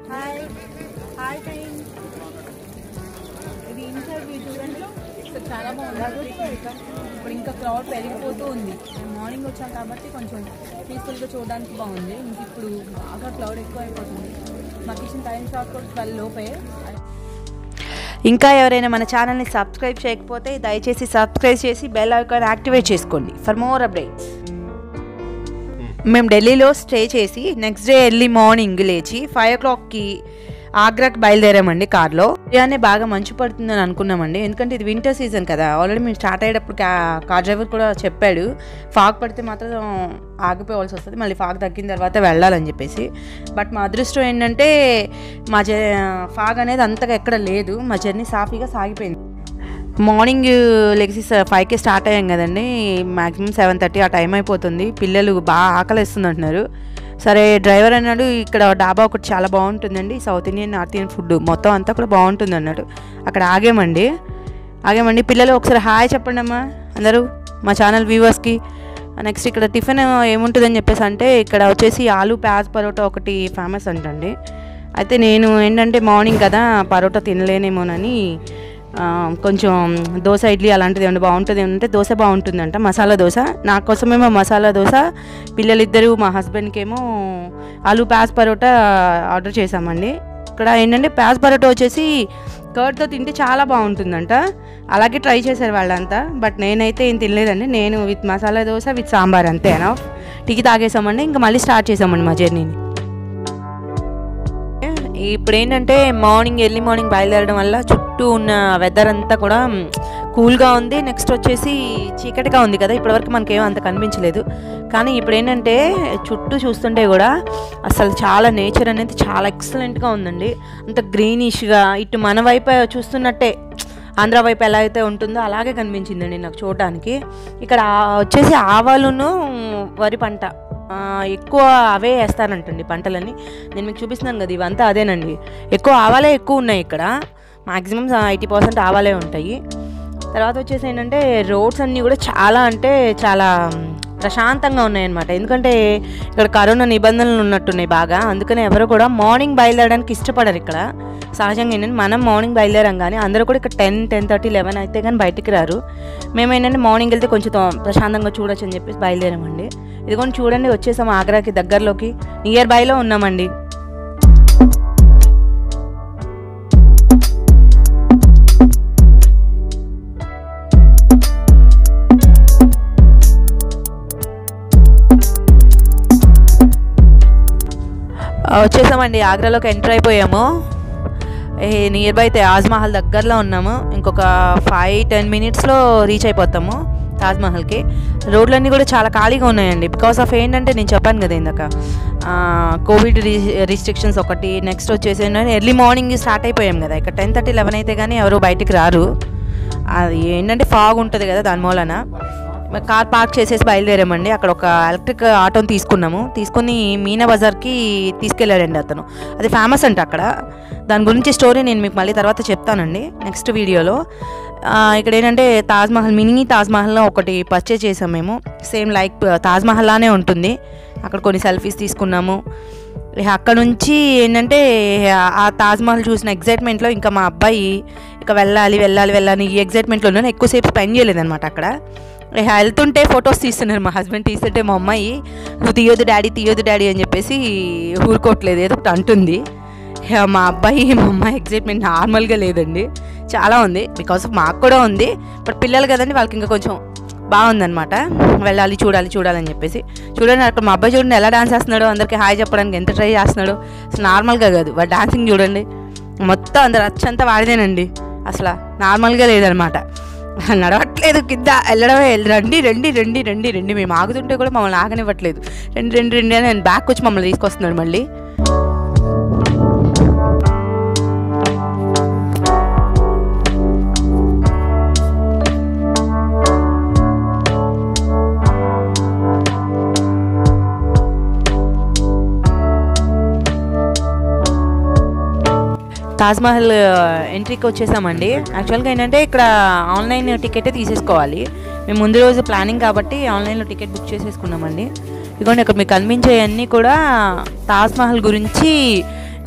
Hi hi time ఇది interview చూడండి. చాలా బాగుంది. ఇప్పుడు ఇంకా క్రౌడ్ పెరిగిపోతూ ఉంది. మార్నింగ్ వచ్చాం కాబట్టి కొంచెం పీస్ఫుల్గా చూడడానికి బాగుంది. ఇంక ఇప్పుడు బాగా క్రౌడ్ ఎక్కువ అయిపోతుంది. మాకు ఇచ్చిన టైం షాట్ కూడా 12 లోపే. ఇంకా ఎవరైనా మన ఛానల్ని సబ్స్క్రైబ్ చేయకపోతే దయచేసి సబ్స్క్రైబ్ చేసి బెల్ ఐకాన్ యాక్టివేట్ చేసుకోండి ఫర్ మోర్ అప్డేట్స్. మేము ఢిల్లీలో స్టే చేసి నెక్స్ట్ డే ఎర్లీ మార్నింగ్ లేచి 5 o'clockకి ఆగ్రాకి బయలుదేరామండి కార్లో. ఉదయాన్నే బాగా మంచు పడుతుందని అనుకున్నామండి, ఎందుకంటే ఇది వింటర్ సీజన్ కదా. ఆల్రెడీ మేము స్టార్ట్ అయ్యేటప్పుడు కార్ డ్రైవర్ కూడా చెప్పాడు ఫాగ్ పడితే మాత్రం ఆగిపోవాల్సి వస్తుంది, మళ్ళీ ఫాగ్ తగ్గిన తర్వాత వెళ్ళాలని చెప్పేసి. బట్ మా అదృష్టం ఏంటంటే ఫాగ్ అనేది అంతగా ఎక్కడ లేదు. మా జర్నీ సాఫీగా సాగిపోయింది. మార్నింగ్ లెగ్సి 5కి స్టార్ట్ అయ్యాం కదండి, మ్యాక్సిమం 7:30 ఆ టైం అయిపోతుంది. పిల్లలు బాగా ఆకలిస్తుంది అంటున్నారు. సరే డ్రైవర్ అన్నాడు ఇక్కడ డాబా ఒకటి చాలా బాగుంటుందండి, south Indian north Indian food మొత్తం అంతా కూడా బాగుంటుంది అన్నాడు. అక్కడ ఆగామండి. పిల్లలు ఒకసారి హాయ్ చెప్పండి అమ్మా అందరూ మా ఛానల్ వ్యూవర్స్కి. నెక్స్ట్ ఇక్కడ టిఫిన్ ఏముంటుందని చెప్పేసి అంటే ఇక్కడ వచ్చేసి ఆలు ప్యాజ్ పరోటా ఒకటి ఫేమస్ అంటండి. అయితే నేను ఏంటంటే మార్నింగ్ కదా పరోటా తినలేనేమోనని కొంచెం దోశ ఇడ్లీ అలాంటిది ఏమన్నా బాగుంటుంది ఏమంటే దోశ బాగుంటుందంట, మసాలా దోశ. నా కోసమేమో మసాలా దోశ, పిల్లలిద్దరూ మా హస్బెండ్కి ఏమో ఆలు ప్యాజ్ పరోటా ఆర్డర్ చేసామండి. ఇక్కడ ఏంటంటే ప్యాజ్ పరోటా వచ్చేసి కర్డ్తో తింటే చాలా బాగుంటుందంట, అలాగే ట్రై చేశారు వాళ్ళంతా. బట్ నేనైతే ఏం తినలేదండి, నేను విత్ మసాలా దోశ విత్ సాంబార్ అంతేనా. టీకి తాగేసామండి, ఇంకా మళ్ళీ స్టార్ట్ చేసామండి మా జర్నీని. ఇప్పుడు ఏంటంటే ఎర్లీ మార్నింగ్ బయలుదేరడం వల్ల చుట్టూ ఉన్న వెదర్ అంతా కూడా కూల్గా ఉంది. నెక్స్ట్ వచ్చేసి చీకటిగా ఉంది కదా, ఇప్పటివరకు మనకేమో అంత కనిపించలేదు. కానీ ఇప్పుడు ఏంటంటే చుట్టూ చూస్తుంటే కూడా అసలు చాలా నేచర్ అనేది చాలా ఎక్సలెంట్గా ఉందండి. అంత గ్రీనిష్గా ఇటు మన వైపు చూస్తున్నట్టే ఆంధ్ర వైపు ఎలా అయితే ఉంటుందో అలాగే కనిపించిందండి నాకు చూడటానికి. ఇక్కడ వచ్చేసి ఆవాలును వరి పంట ఎక్కువ అవే వేస్తారంటండి పంటలని. నేను మీకు చూపిస్తున్నాను కదా, ఇవంతా అదేనండి. ఎక్కువ ఆవాలే ఎక్కువ ఉన్నాయి ఇక్కడ, మ్యాక్సిమం 80% ఆవాలే ఉంటాయి. తర్వాత వచ్చేసి ఏంటంటే రోడ్స్ అన్నీ కూడా చాలా అంటే చాలా ప్రశాంతంగా ఉన్నాయన్నమాట. ఎందుకంటే ఇక్కడ కరోనా నిబంధనలు ఉన్నట్టున్నాయి బాగా, అందుకనే ఎవరు కూడా మార్నింగ్ బయలుదేరడానికి ఇష్టపడరు ఇక్కడ. సహజంగా ఏంటంటే మనం మార్నింగ్ బయలుదేరాం కానీ అందరూ కూడా ఇక్కడ 10, 10:30, 11 అయితే కానీ బయటికి రారు. మేమేంటంటే మార్నింగ్ వెళ్తే కొంచెం ప్రశాంతంగా చూడొచ్చు అని చెప్పేసి బయలుదేరామండి. ఇదిగోండి చూడండి వచ్చేసాము ఆగ్రాకి దగ్గరలోకి, నియర్ బైలో ఉన్నామండి. వచ్చేసామండి, ఆగ్రాలోకి ఎంటర్ అయిపోయాము. నియర్ బై అయితే తాజ్మహల్ దగ్గరలో ఉన్నాము. ఇంకొక 5-10 మినిట్స్లో రీచ్ అయిపోతాము తాజ్మహల్కి. రోడ్లన్నీ కూడా చాలా ఖాళీగా ఉన్నాయండి, బికాస్ ఆఫ్ ఏంటంటే నేను చెప్పాను కదా ఇందాక కోవిడ్ రిస్ట్రిక్షన్స్ ఒకటి. నెక్స్ట్ వచ్చేసి ఎర్లీ మార్నింగ్ స్టార్ట్ అయిపోయాం కదా, ఇక్కడ 10:30, 11 అయితే కానీ ఎవరు బయటికి రారు. అది ఏంటంటే ఫాగ్ ఉంటుంది కదా దాని మూలన. కార్ పార్క్ చేసేసి బయలుదేరామండి. అక్కడ ఒక ఎలక్ట్రిక్ ఆటోని తీసుకుని మీనా బజార్కి తీసుకెళ్ళాడండి అతను. అది ఫేమస్ అంట అక్కడ. దాని గురించి స్టోరీ నేను మీకు మళ్ళీ తర్వాత చెప్తానండి నెక్స్ట్ వీడియోలో. ఇక్కడ ఏంటంటే మినీ తాజ్మహల్లో ఒకటి పర్చేజ్ చేసాం మేము. సేమ్ లైక్ తాజ్మహల్ లానే ఉంటుంది. అక్కడ కొన్ని సెల్ఫీస్ తీసుకున్నాము. అక్కడ నుంచి ఏంటంటే ఆ తాజ్మహల్ చూసిన ఎగ్జైట్మెంట్లో ఇంకా మా అబ్బాయి ఇక వెళ్ళాలి ఈ ఎగ్జైట్మెంట్లో ఎక్కువసేపు స్పెండ్ చేయలేదన్నమాట అక్కడ. వెళ్తుంటే ఫొటోస్ తీస్తున్నారు మా హస్బెండ్, తీస్తుంటే మా అమ్మాయి నువ్వు తీయొద్దు డాడీ అని చెప్పేసి ఊరుకోవట్లేదు, ఏదో ఒకటి అంటుంది. మా అమ్మాయి ఎగ్జైట్మెంట్ నార్మల్గా లేదండి, చాలా ఉంది. బికాస్ ఆఫ్ మాకు కూడా ఉంది, బట్ పిల్లలు కదండి వాళ్ళకి ఇంకా కొంచెం బాగుందనమాట. చూడాలని చెప్పేసి. చూడండి అక్కడ మా అబ్బాయి చూడండి ఎలా డాన్స్ చేస్తున్నాడో, అందరికీ హాయ్ చెప్పడానికి ఎంత ట్రై చేస్తున్నాడో. అసలు నార్మల్గా కాదు వాడు డాన్సింగ్ చూడండి, మొత్తం అందరు అచ్చంతా వాడిదేనండి, అసలు నార్మల్గా లేదనమాట. నడవట్లేదు, కింద వెళ్ళడమే రండి మేము ఆగుతుంటే కూడా మమ్మల్ని ఆగనివ్వట్లేదు. రండి అని నేను బ్యాక్ వచ్చి మమ్మల్ని తీసుకొస్తున్నాడు మళ్ళీ. తాజ్మహల్ ఎంట్రీకి వచ్చేసామండి. యాక్చువల్గా ఏంటంటే ఇక్కడ ఆన్లైన్ టికెటే తీసేసుకోవాలి. మేము ముందు రోజు ప్లానింగ్ కాబట్టి ఆన్లైన్లో టికెట్ బుక్ చేసేసుకున్నామండి. ఇదిగోండి ఇక్కడ మీకు కనిపించేవన్నీ కూడా తాజ్మహల్ గురించి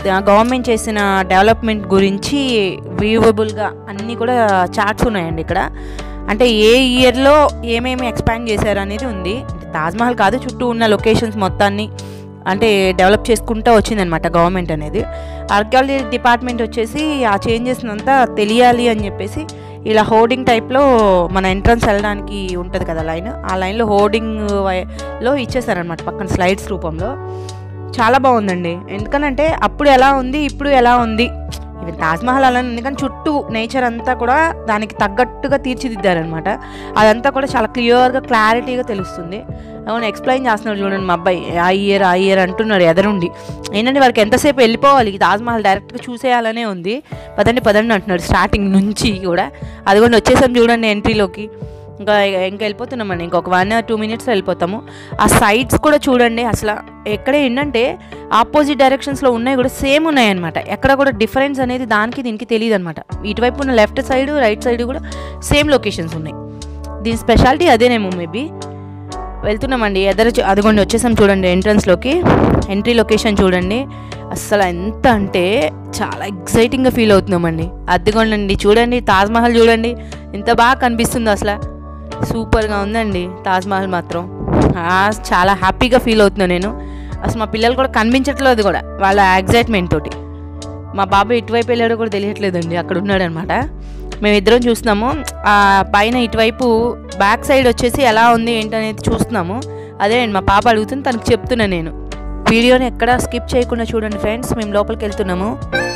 గవర్నమెంట్ చేసిన డెవలప్మెంట్ గురించి వ్యూవబుల్గా అన్నీ కూడా చార్ట్స్ ఉన్నాయండి ఇక్కడ. అంటే ఏ ఇయర్లో ఏమేమి ఎక్స్పాండ్ చేశారు అనేది ఉంది. అంటే తాజ్మహల్ కాదు, చుట్టూ ఉన్న లొకేషన్స్ మొత్తాన్ని అంటే డెవలప్ చేసుకుంటూ వచ్చిందనమాట గవర్నమెంట్ అనేది. ఆర్కియాలజీ డిపార్ట్మెంట్ వచ్చేసి ఆ చేంజెస్ అంతా తెలియాలి అని చెప్పేసి ఇలా హోర్డింగ్ టైప్లో మన ఎంట్రన్స్ వెళ్ళడానికి ఉంటుంది కదా లైన్, ఆ లైన్లో హోర్డింగ్లో ఇచ్చేసారనమాట పక్కన స్లైడ్స్ రూపంలో. చాలా బాగుందండి. ఎందుకనంటే అప్పుడు ఎలా ఉంది ఇప్పుడు ఎలా ఉంది, ఈవెన్ తాజ్మహల్ అలా ఉంది కానీ చుట్టూ నేచర్ అంతా కూడా దానికి తగ్గట్టుగా తీర్చిదిద్దారనమాట. అదంతా కూడా చాలా క్లియర్గా క్లారిటీగా తెలుస్తుంది. అవును, ఎక్స్ప్లెయిన్ చేస్తున్నాడు చూడండి మా అబ్బాయి, ఆ ఇయర్ అంటున్నాడు ఎదరుండి. ఏంటంటే వాళ్ళకి ఎంతసేపు వెళ్ళిపోవాలి, తాజ్మహల్ డైరెక్ట్గా చూసేయాలనే ఉంది. పదండి అంటున్నాడు స్టార్టింగ్ నుంచి కూడా. అది కూడా వచ్చేసాం చూడండి ఎంట్రీలోకి. ఇంకా వెళ్ళిపోతున్నామండి. ఇంకొక 1 or 2 minutes వెళ్ళిపోతాము. ఆ సైడ్స్ కూడా చూడండి, అసలు ఎక్కడే ఏంటంటే ఆపోజిట్ డైరెక్షన్స్లో ఉన్నాయి కూడా సేమ్ ఉన్నాయన్నమాట. ఎక్కడ కూడా డిఫరెన్స్ అనేది దానికి దీనికి తెలియదు అనమాట. ఇటువైపు ఉన్న లెఫ్ట్ సైడ్ రైట్ సైడ్ కూడా సేమ్ లొకేషన్స్ ఉన్నాయి. దీని స్పెషాలిటీ అదేనేమో మేబీ. వెళ్తున్నామండి అదిగోండి వచ్చేసాం చూడండి ఎంట్రన్స్లోకి. ఎంట్రీ లొకేషన్ చూడండి, అస్సలు ఎంత అంటే చాలా ఎగ్జైటింగ్గా ఫీల్ అవుతున్నామండి. అదిగోండి చూడండి తాజ్మహల్ చూడండి ఎంత బాగా కనిపిస్తుందో, అసలు సూపర్గా ఉందండి తాజ్మహల్ మాత్రం. చాలా హ్యాపీగా ఫీల్ అవుతున్నాను నేను. అసలు మా పిల్లలు కూడా కనిపించట్లేదు కూడా వాళ్ళ ఎగ్జైట్మెంట్ తోటి. మా బాబాయ్ ఇటువైపు వెళ్ళాడో కూడా తెలియట్లేదండి, అక్కడ ఉన్నాడనమాట. మేమిద్దరం చూస్తున్నాము. ఆ పైన ఇటువైపు బ్యాక్ సైడ్ వచ్చేసి ఎలా ఉంది ఏంటనేది చూస్తున్నాము. అదే మా పాప అడుగుతుంది, తనకు చెప్తున్నా నేను. వీడియోని ఎక్కడ స్కిప్ చేయకుండా చూడండి ఫ్రెండ్స్. మేము లోపలికి వెళ్తున్నాము.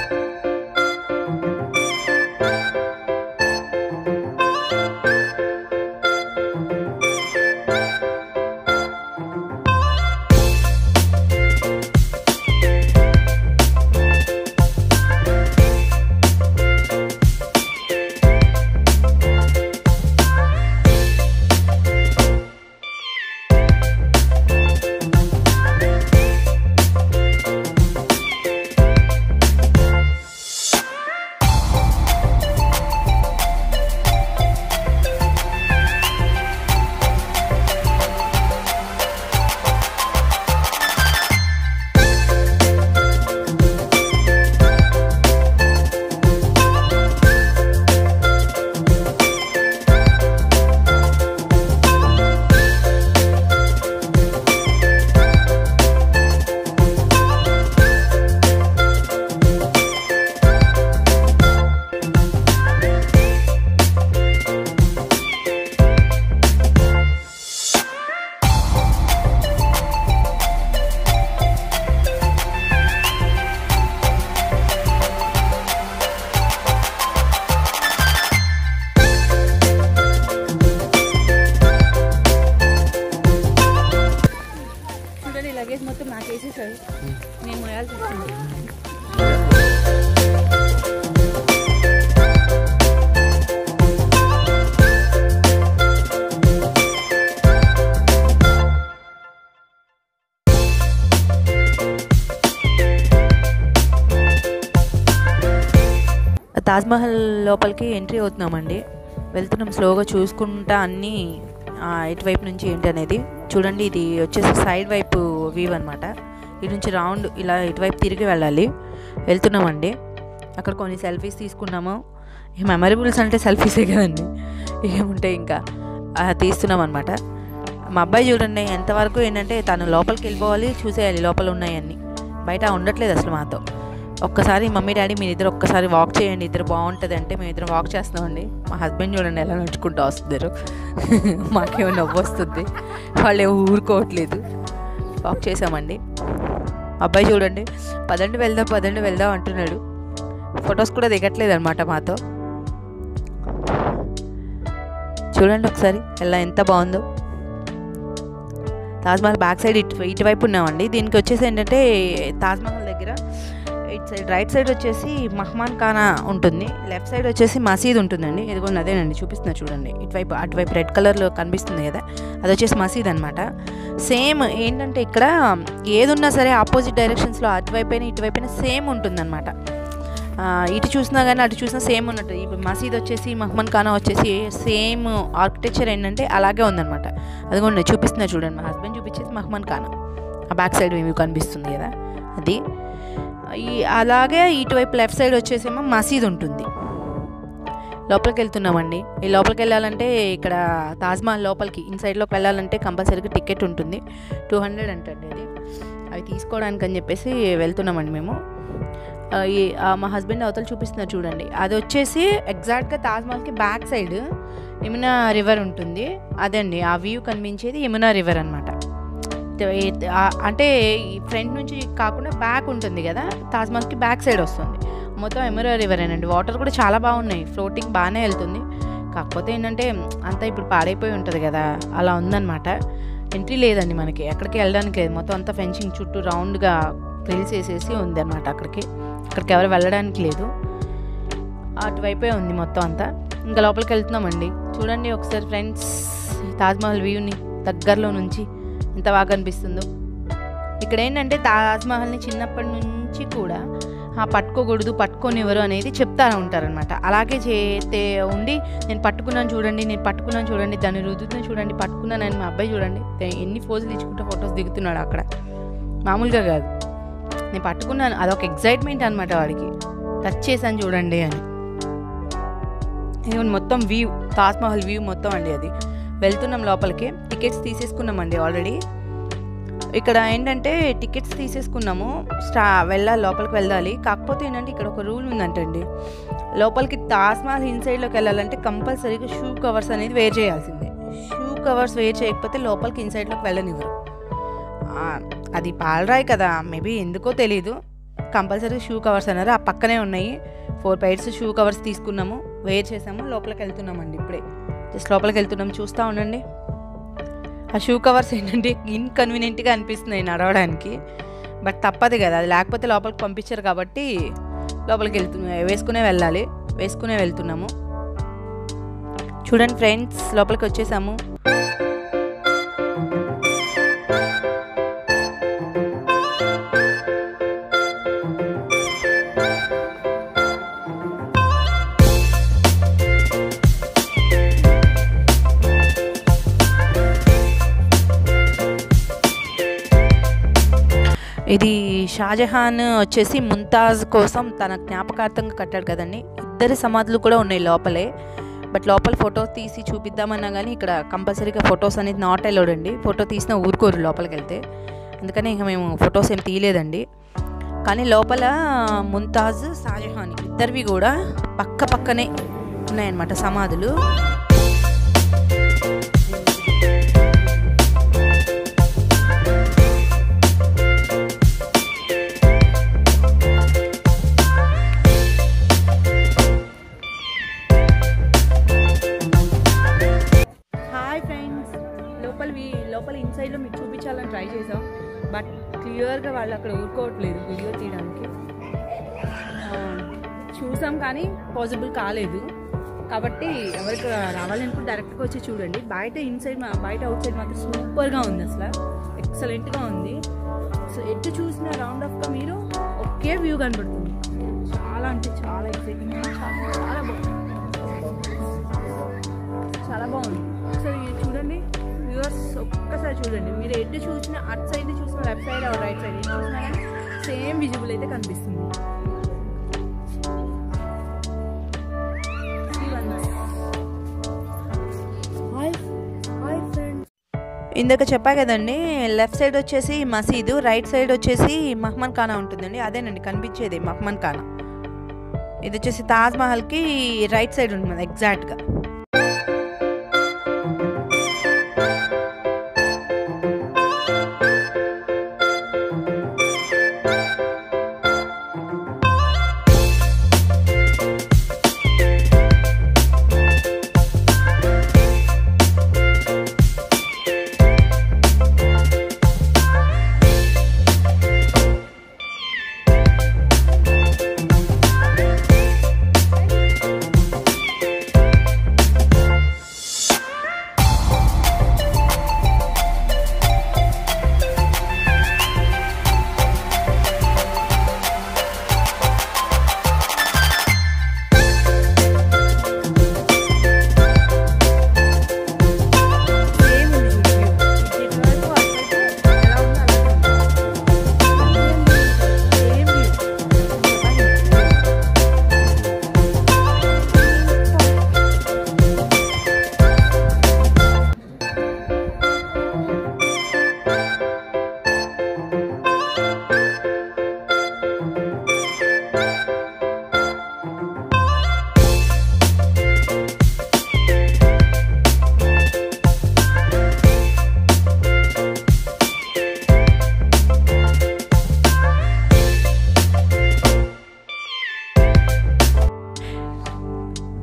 లగేజ్ మొత్తం నాకు వేసేసారు, నేను మోయాల్సి వచ్చింది. తాజ్మహల్ లోపలికి ఎంట్రీ అవుతున్నామండి. వెళ్తున్నాం స్లోగా చూసుకుంటా అన్నీ ఇటువైపు నుంచి ఏంటి అనేది చూడండి. ఇది వచ్చేసి సైడ్ వైపు వ్యూ అనమాట. ఇటు నుంచి రౌండ్ ఇలా ఇటువైపు తిరిగి వెళ్ళాలి. వెళ్తున్నామండి. అక్కడ కొన్ని సెల్ఫీస్ తీసుకున్నాము. ఈ మెమరబుల్స్ అంటే సెల్ఫీసే కదండి, ఏముంటాయి ఇంకా తీస్తున్నాం అనమాట. మా అబ్బాయి చూడండి ఎంతవరకు ఏంటంటే తను లోపలికి వెళ్ళిపోవాలి, చూసేయాలి లోపల ఉన్నాయన్నీ. బయట ఉండట్లేదు అసలు మాతో. ఒక్కసారి మమ్మీ డాడీ మీరు ఇద్దరు ఒక్కసారి వాక్ చేయండి, ఇద్దరు బాగుంటుంది అంటే మేము ఇద్దరు వాక్ చేస్తున్నామండి. మా హస్బెండ్ చూడండి ఎలా నడుచుకుంటూ వస్తున్నారు, మాకేమో నవ్వు వస్తుంది, వాళ్ళు ఏమో ఊరుకోవట్లేదు. వాక్ చేసామండి. అబ్బాయి చూడండి పదండి వెళ్దాం అంటున్నాడు. ఫొటోస్ కూడా దిగట్లేదు అనమాట మాతో. చూడండి ఒకసారి ఎలా ఎంత బాగుందో. తాజ్మహల్ బ్యాక్ సైడ్ ఇటువైపు ఉన్నామండి. దీనికి వచ్చేసి ఏంటంటే తాజ్మహల్ దగ్గర ఇటు సైడ్ రైట్ సైడ్ వచ్చేసి మహ్మాన్ ఖానా ఉంటుంది, లెఫ్ట్ సైడ్ వచ్చేసి మసీద్ ఉంటుందండి. ఇదిగోండి అదేనండి చూపిస్తున్నా చూడండి. అటువైపు రెడ్ కలర్లో కనిపిస్తుంది కదా, అది వచ్చేసి మసీద్ అనమాట. సేమ్ ఏంటంటే ఇక్కడ ఏది ఉన్నా సరే ఆపోజిట్ డైరెక్షన్స్లో అటువైపైన ఇటువైపైన సేమ్ ఉంటుందన్నమాట. ఇటు చూసినా కానీ అటు చూసినా సేమ్ ఉన్నట్టు. ఇప్పుడు మసీద్ వచ్చేసి మహ్మాన్ ఖానా వచ్చేసి సేమ్ ఆర్కిటెక్చర్ ఏంటంటే అలాగే ఉందన్నమాట. అదిగోండి చూపిస్తున్నా చూడండి. మా హస్బెండ్ చూపించేసి మహ్మాన్ ఖానా, ఆ బ్యాక్ సైడ్ ఏమి కనిపిస్తుంది కదా అది. అలాగే ఇటువైపు లెఫ్ట్ సైడ్ వచ్చేసేమో మసీద్ ఉంటుంది. లోపలికి వెళ్తున్నామండి. ఈ లోపలికి వెళ్ళాలంటే ఇక్కడ తాజ్మహల్ లోపలికి ఇన్సైడ్లోకి వెళ్ళాలంటే కంపల్సరీగా టికెట్ ఉంటుంది. 200 అంటండి అది. అవి తీసుకోవడానికి అని చెప్పేసి వెళ్తున్నామండి మేము. మా హస్బెండ్ అవతలు చూపిస్తున్నారు చూడండి, అది వచ్చేసి ఎగ్జాక్ట్గా తాజ్మహల్కి బ్యాక్ సైడ్ యమునా రివర్ ఉంటుంది. అదండి ఆ వ్యూ కనిపించేది యమునా రివర్ అనమాట. అంటే ఫ్రంట్ నుంచి కాకుండా బ్యాక్ ఉంటుంది కదా, తాజ్మహల్కి బ్యాక్ సైడ్ వస్తుంది. మొత్తం యమునా రివర్ ఏనండి. వాటర్ కూడా చాలా బాగున్నాయి, ఫ్లోటింగ్ బాగానే వెళ్తుంది. కాకపోతే ఏంటంటే అంతా ఇప్పుడు పాడైపోయి ఉంటుంది కదా, అలా ఉందన్నమాట. ఎంట్రీ లేదండి మనకి, ఎక్కడికి వెళ్ళడానికి లేదు. మొత్తం అంతా ఫెన్సింగ్ చుట్టూ రౌండ్గా గ్రిల్స్ వేసేసి ఉంది అనమాట. అక్కడికి ఎవరు వెళ్ళడానికి లేదు, అటువైపే ఉంది మొత్తం అంతా. ఇంకా లోపలికి వెళ్తున్నామండి. చూడండి ఒకసారి ఫ్రెండ్స్, తాజ్మహల్ వ్యూని దగ్గరలో నుంచి ఎంత బాగా అనిపిస్తుందో. ఇక్కడ ఏంటంటే తాజ్మహల్ని చిన్నప్పటి నుంచి కూడా పట్టుకోకూడదు, పట్టుకోనివ్వరు అనేది చెప్తా ఉంటారనమాట. అలాగే చేస్తే ఉండి నేను పట్టుకున్నాను చూడండి, దాన్ని రుద్దుతున్నా చూడండి, పట్టుకున్నానని మా అబ్బాయి చూడండి ఎన్ని ఫోజులు ఇచ్చుకుంటే ఫొటోస్ దిగుతున్నాడు అక్కడ. మామూలుగా కాదు, నేను పట్టుకున్నాను, అదొక ఎగ్జైట్మెంట్ అనమాట వాడికి. టచ్ చేశాను చూడండి అని. మొత్తం వ్యూ, తాజ్మహల్ వ్యూ మొత్తం అండి అది. వెళ్తున్నాం లోపలికి. టికెట్స్ తీసేసుకున్నామండి ఆల్రెడీ. ఇక్కడ ఏంటంటే టికెట్స్ తీసేసుకున్నాము, వెళ్ళాలి, లోపలికి వెళ్ళాలి. కాకపోతే ఏంటంటే ఇక్కడ ఒక రూల్ ఉందంటండి, లోపలికి తాజ్మహల్ ఇన్సైడ్లోకి వెళ్ళాలంటే కంపల్సరీగా షూ కవర్స్ అనేది వేర్ చేయాల్సిందే. షూ కవర్స్ వేర్ చేయకపోతే లోపలికి ఇన్సైడ్లోకి వెళ్ళనివ్వరు. అది పాలరాయి కదా, మేబీ ఎందుకో తెలీదు, కంపల్సరీగా షూ కవర్స్ అన్నారు. ఆ పక్కనే ఉన్నాయి 4 పైర్స్ షూ కవర్స్ తీసుకున్నాము, వేర్ చేసాము, లోపలికి వెళ్తున్నామండి. ఇప్పుడే జస్ట్ లోపలికి వెళ్తున్నాము, చూస్తూ ఉండండి. ఆ షూ కవర్స్ ఏంటంటే ఇన్కన్వీనియంట్గా అనిపిస్తున్నాయి నడవడానికి, బట్ తప్పదు కదా, అది లేకపోతే లోపలికి పంపించారు కాబట్టి లోపలికి వేసుకునే వెళ్ళాలి, వేసుకునే వెళ్తున్నాము. చూడండి ఫ్రెండ్స్, లోపలికి వచ్చేసాము. ఇది షాజహాన్ వచ్చేసి ముంతాజ్ కోసం తన జ్ఞాపకార్థంగా కట్టాడు కదండి. 2 సమాధులు కూడా ఉన్నాయి లోపలే. బట్ లోపల ఫోటో తీసి చూపిద్దామన్నా కానీ ఇక్కడ కంపల్సరీగా ఫొటోస్ అనేది నాట్ అలౌడ్ అండి. ఫోటో తీసిన ఊరుకోరు లోపలికి వెళ్తే, అందుకని ఇంకా మేము ఫొటోస్ ఏం తీయలేదండి. కానీ లోపల ముంతాజ్, షాజహాన్ ఇద్దరివి కూడా పక్కనే ఉన్నాయన్నమాట సమాధులు. లోపల ఇన్సైడ్లో మీకు చూపించాలని ట్రై చేసాం, బట్ క్లియర్గా వాళ్ళు అక్కడ ఊరుకోవట్లేదు వీడియో తీయడానికి. చూసాం కానీ పాసిబుల్ కాలేదు. కాబట్టి ఎవరికి రావాలనుకుంటే డైరెక్ట్గా వచ్చి చూడండి. బయట అవుట్ సైడ్ మాత్రం సూపర్గా ఉంది, అసలు ఎక్సలెంట్గా ఉంది. సో ఎటు చూసిన రౌండ్ ఆఫ్గా మీరు ఒకే వ్యూ కనబడుతుంది. చాలా అంటే చాలా ఎక్సైటింగ్, చాలా బాగుంది. ఒకసారి చూడండి వ్యూవర్స్, ఒక్కసారి చూడండి. మీరు ఎటు చూసినా, అటు సైడ్ చూసినా, లెఫ్ట్ సైడ్ రైట్ సైడ్ చూసినా కానీ సేమ్ విజిబుల్ అయితే కనిపిస్తుంది. ఇందాక చెప్పా కదండి, లెఫ్ట్ సైడ్ వచ్చేసి మసీదు, రైట్ సైడ్ వచ్చేసి మహ్మద్ ఖానా ఉంటుందండి. అదేనండి కనిపించేది మహ్మద్ ఖానా. ఇది వచ్చేసి తాజ్మహల్కి రైట్ సైడ్ ఉంటుంది ఎగ్జాక్ట్గా.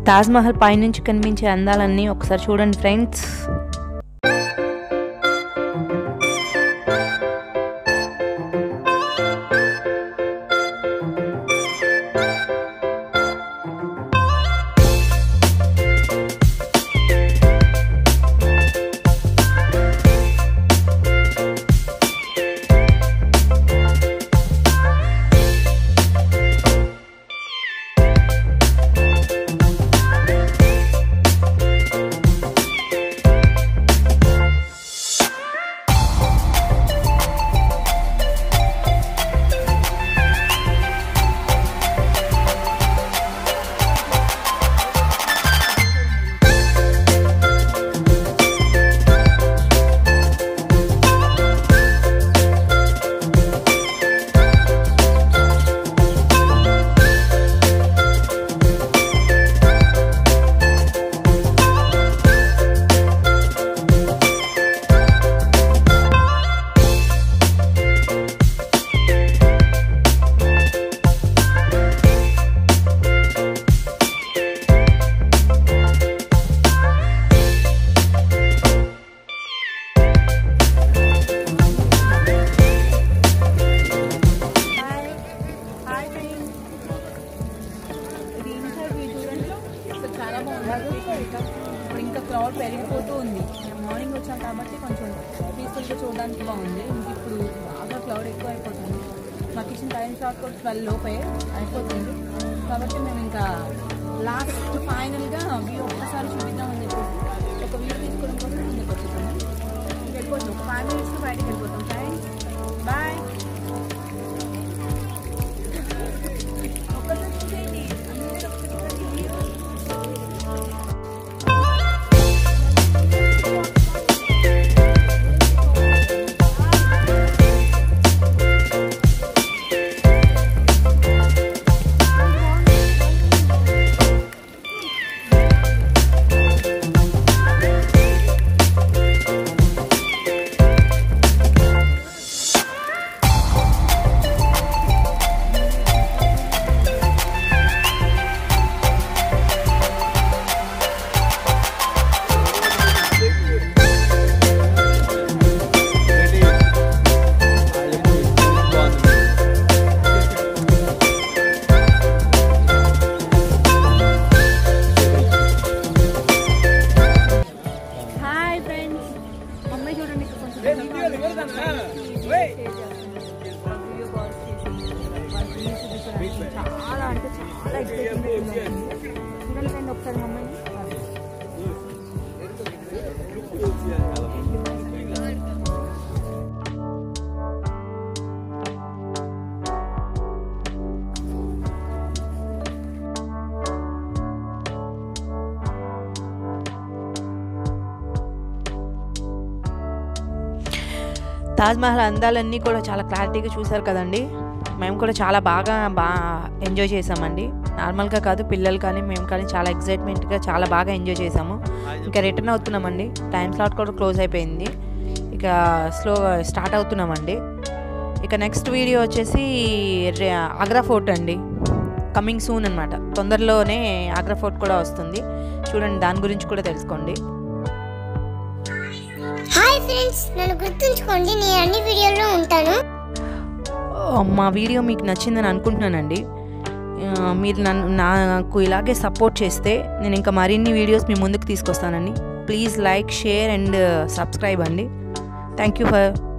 తాజ్మహల్ పైనుంచి కనిపించే అందాలన్నీ ఒకసారి చూడండి ఫ్రెండ్స్. చాలా బాగుంది. ఇప్పుడు ఇంకా క్రౌడ్ పెరిగిపోతూ ఉంది. మార్నింగ్ వచ్చాం కాబట్టి కొంచెం పీస్ఫుల్గా చూడడానికి బాగుంది. ఇంక ఇప్పుడు బాగా క్రౌడ్ ఎక్కువ అయిపోతుంది. మాకు ఇచ్చిన టైం షాట్ కూడా 12 లోపే అయిపోతుంది. కాబట్టి మేము ఇంకా లాస్ట్ ఫైనల్గా వ్యూ ఒక్కసారి చూపిద్దామని చెప్పేసి ఒక వ్యూ తీసుకోవడం కోసం ముందుకు వచ్చేసాము. వెళ్ళిపోతాం, ఒక 5 minutes బయటకు వెళ్ళిపోతాం. Friends bye. ఒక్కసారి చూసేయండి. చాలా అంటే చాలా ఎక్సైటింగ్ చూడండి ఒకసారి మమ్మల్ని. తాజ్మహల్ అందాలన్నీ కూడా చాలా క్లారిటీగా చూసారు కదండి. మేము కూడా చాలా బాగా ఎంజాయ్ చేసామండి. నార్మల్గా కాదు, పిల్లలు కానీ మేము కానీ చాలా ఎక్సైట్మెంట్గా చాలా బాగా ఎంజాయ్ చేసాము. ఇంకా రిటర్న్ అవుతున్నామండి. టైం స్లాట్ కూడా క్లోజ్ అయిపోయింది. ఇక స్లోగా స్టార్ట్ అవుతున్నామండి. ఇక నెక్స్ట్ వీడియో వచ్చేసి ఆగ్రా ఫోర్ట్ అండి. కమింగ్ సూన్ అనమాట. తొందరలోనే ఆగ్రా ఫోర్ట్ కూడా వస్తుంది. చూడండి, దాని గురించి కూడా తెలుసుకోండి. హాయ్ ఫ్రెండ్స్, నన్ను గుర్తుంచుకోండి, నేను అన్ని వీడియోల్లో ఉంటాను. మా వీడియో మీకు నచ్చిందని అనుకుంటున్నానండి. మీరు నాకు ఇలాగే సపోర్ట్ చేస్తే నేను ఇంకా మరిన్ని వీడియోస్ మీ ముందుకు తీసుకొస్తానండి. Please like, share and subscribe అండి. Thank you for